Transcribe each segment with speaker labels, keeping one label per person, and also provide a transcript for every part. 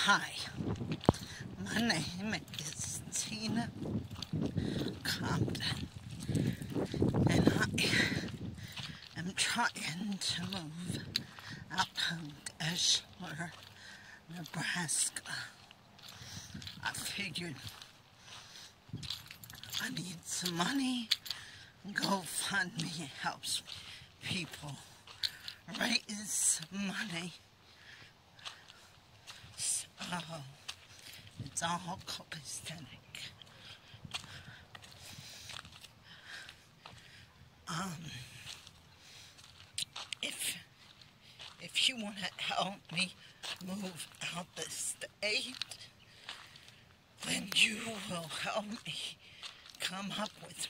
Speaker 1: Hi, my name is Tina Compton, and I am trying to move out of Deshler, Nebraska. I figured I need some money. GoFundMe helps people raise money. So it's all copacetic. If you want to help me move out the state, then you will help me come up with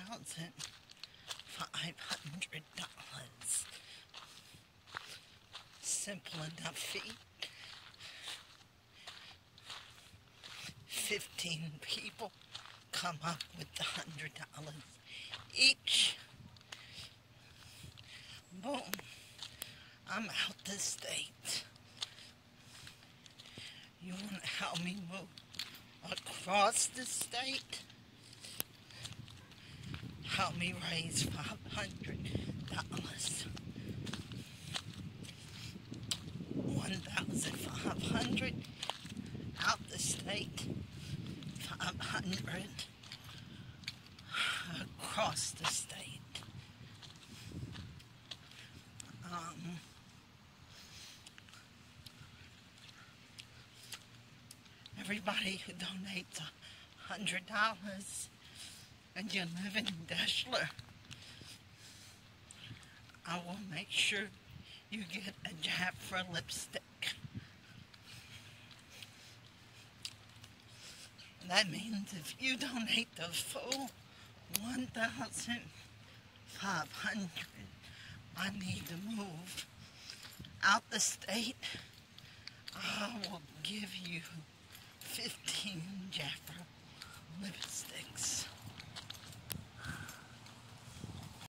Speaker 1: $1,500. Simple enough feat. 15 people come up with $100 each. Boom. I'm out the state. You want to help me move across the state? Help me raise $500. 1,500 out the state. 500 across the state. Everybody who donates $100 and you live in Deshler, I will make sure you get a jab for lipstick. That means if you donate the full 1,500, I need to move out the state. I will give you